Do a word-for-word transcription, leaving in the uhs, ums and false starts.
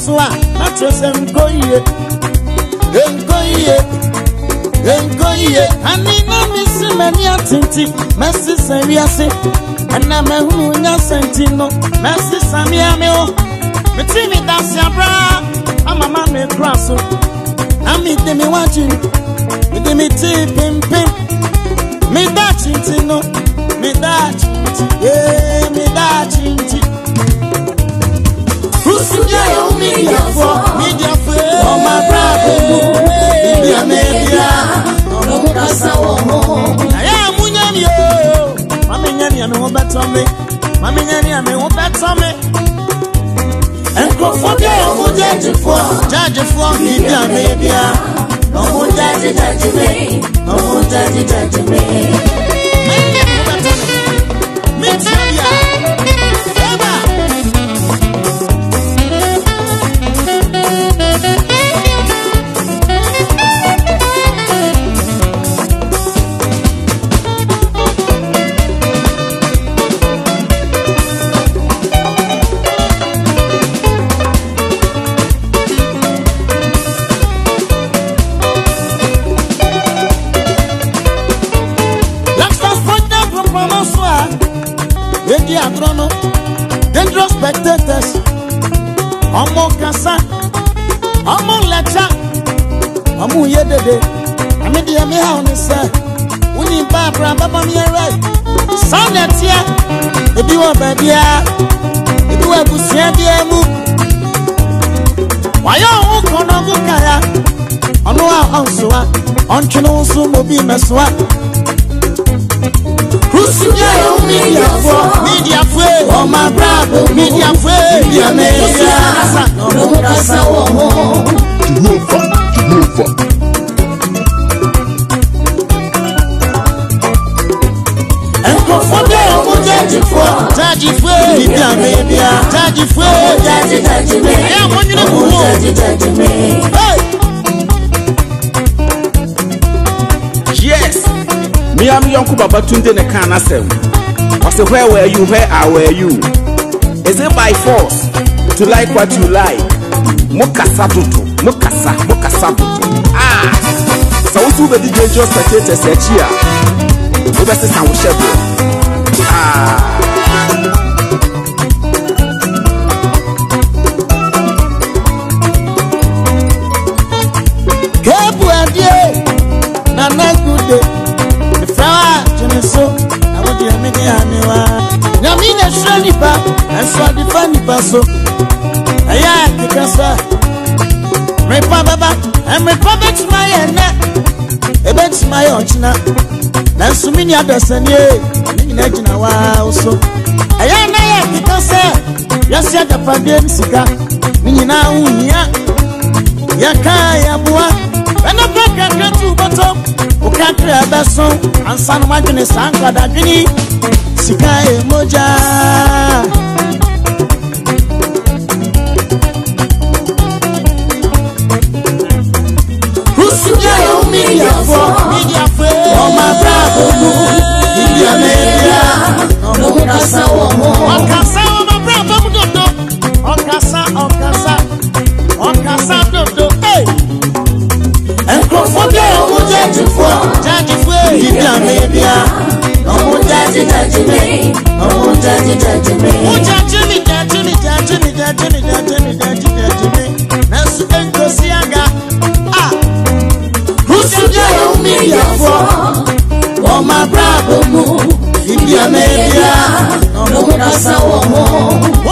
swa na trese nkoye nkoye nkoye ani na misi mani atinti mesi seriase ana mehu nya sentino mesi samia meo meti mi dasi abra ama mama me kraso ami de mi waji mi de mi ti pim pim mi da chintino mi da chinti eh mi da chinti Rusuja yo media for media for oh my brother media media no mukasa wo aya munyami yo mama nyani ame wo beto me mama nyani ame wo beto me enko fobia yo mu judge for judge for media media no mu judge judge me no mu judge judge me media dangerous spectators omo kasa omo lecha omo yedede amede me ha on say woni ba bra baba me right sonetia ebi wo ba bia ebi wo busia bia mu wayo hu kono go kaya ono a onsoa ontweno so mo bi mesoa Rusuja yo media for media for oh my brother media for media media no mukasa wo Jehovah Jehovah enko fobia yo mo judge for judge for media media judge for judge judge me ya mo nyina ko judge judge me yes me am Yonku Baba Tunde ne kan asem. I say where were you? Where are were you? Is it by force to like what you like? Mukasa tutu, mukasa, mukasa tutu. Ah, so we do the dangerous spectators here. We best say we share. Ah. Kebu adie na na good Frawa Jeneso, I want you to make it anyway. Namina Shanipa, and so the funny paso. I am the Casa. My papa, and my papa to my end. A bit to my ochina. Nansumini Adasanye, Nina Wow. So I am the Casa. Yes, yet the Pandian Sika. Nina Unia Yakaya Bua. And a black and get to bottom. Ukakre abaso ansana magene sanka dagini sikae moja Rusuja yo media for media for oh my brother media media no mukasa wo okasa wo my brother mudodo okasa okasa okasa dodo hey enko fobia yo mo judge for judge for media media no mo judge judge me no mo judge judge me mo judge me judge me judge me judge me judge me judge judge me na su enko siaga ah Rusuja yo media for oh my brother mu media media no mo kasa wo